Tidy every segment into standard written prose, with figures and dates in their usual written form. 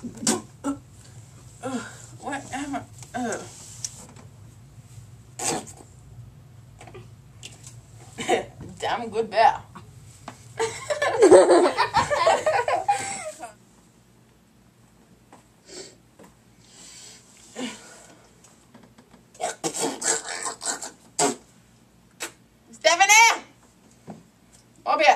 What am I? Oh. Damn good bear. Stephanie! Up here.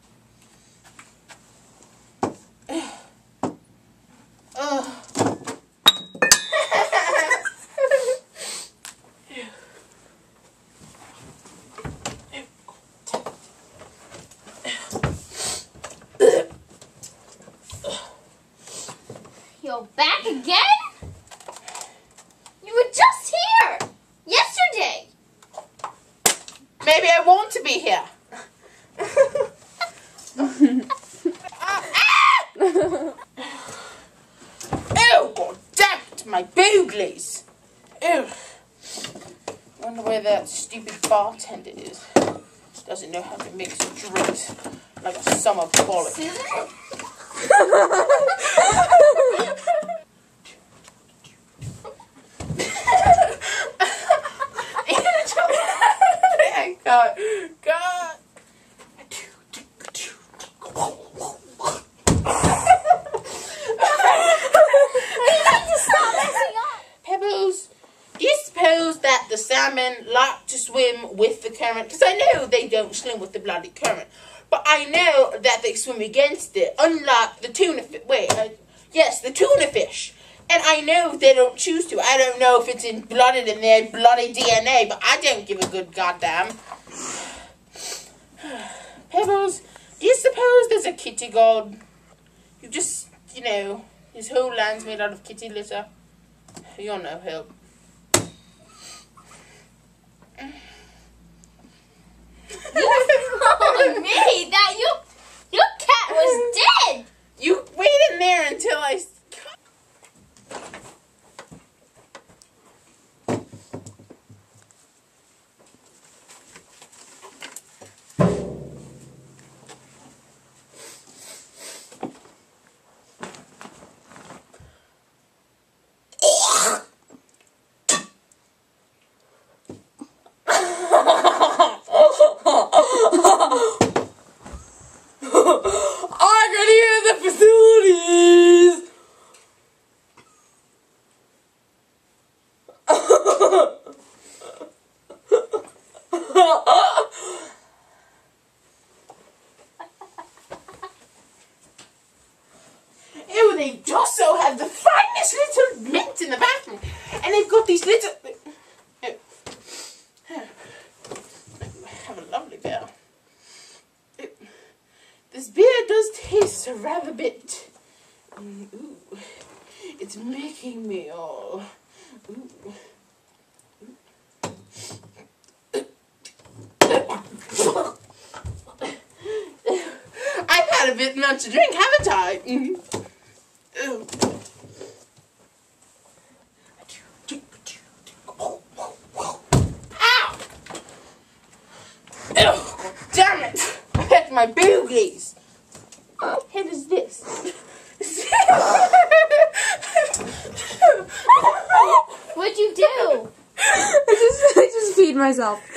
You're back again? You were just here yesterday. Maybe I want to be here. Oh, god damn it, my booglies. Oh. Wonder where that stupid bartender is. Doesn't know how to mix drinks like a summer bollock. God. Pebbles, do you suppose that the salmon like to swim with the current? Because I know they don't swim with the bloody current. But I know that they swim against it, unlike the tuna fish. Yes, the tuna fish. And I know they don't choose to. I don't know if it's blooded in their bloody DNA, but I don't give a good goddamn. Pebbles, do you suppose there's a kitty god? You just, you know, his whole land's made out of kitty litter. You're no help. You told me that your cat was dead. You wait in there until I... I can hear the facilities! Ew, they just so have the finest little mint in the bathroom. And they've got these little... Have a lovely beer. This beer does taste a rather bit... Ooh. It's making me all... Ooh. I've had a bit much to drink, haven't I? Ooh. Ow! Oh, damn it! That's my boogies! What the heck is this? What'd you do? I just peed myself.